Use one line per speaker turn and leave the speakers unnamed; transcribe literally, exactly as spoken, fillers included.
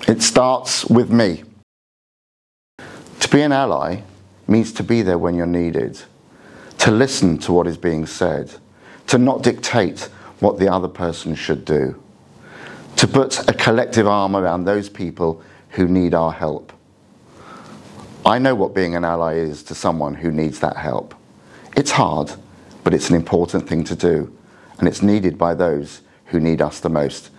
It starts with me. To be an ally means to be there when you're needed, to listen to what is being said, to not dictate what the other person should do, to put a collective arm around those people who need our help. I know what being an ally is to someone who needs that help. It's hard, but it's an important thing to do, and it's needed by those who need us the most.